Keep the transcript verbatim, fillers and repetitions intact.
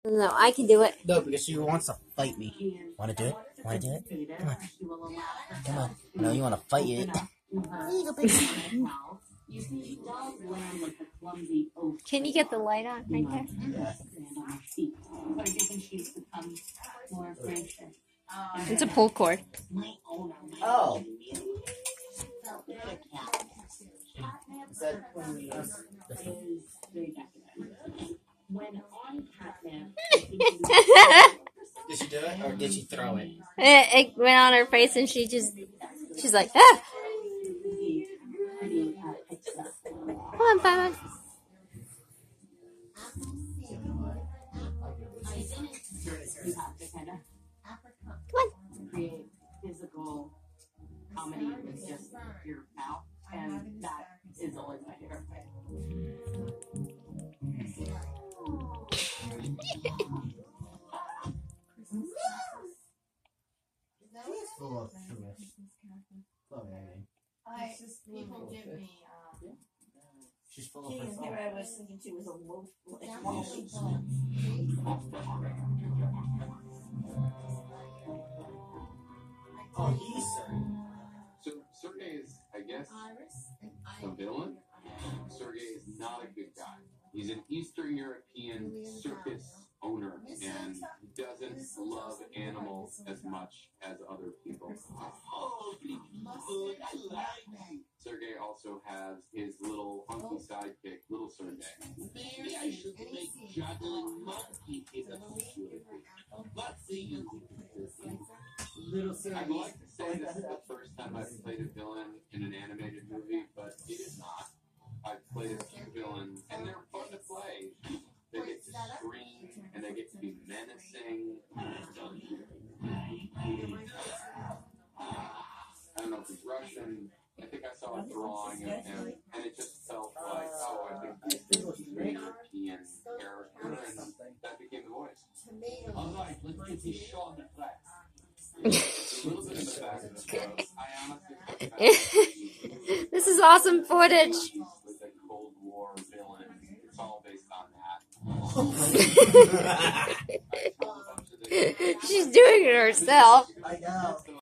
No, I can do it. No, because she wants to fight me. Want to do it? Want to do it? Come on. Come on. No, you want to fight it. Can you get the light on right there? Yeah. It's a pull cord. Oh. Did she do it, or did she throw it? it? It went on her face, and she just, she's like, ah! Come on, Simon. Come on. Create physical comedy with just your mouth, and that is always my favorite way. She's full of sugar. I just people give me. Um, She's full of King herself. here I was thinking she was a wolf. Like, Oh, he's Sergey. So Sergey is, I guess, a villain. Sergey is not a good guy. He's an Eastern European circus owner and doesn't love animals as much as other people. Sergey also has his little hunky sidekick, Little Sergey. Maybe I should make juggling monkey in a Let's see. Little Sergey. I'd like to say this is the first time I've played a villain in an animated movie, but it is not. I've played a few villains, and they're fun to play. They get to scream, and they get to be menacing. I don't know if he's Russian. I think I saw a drawing of him, and it just felt like, oh, I think this is a European character, and that became the voice. All right, let's get this show on the track. This is awesome footage. With a Cold War villain. It's all based on that. She's doing it herself. I know.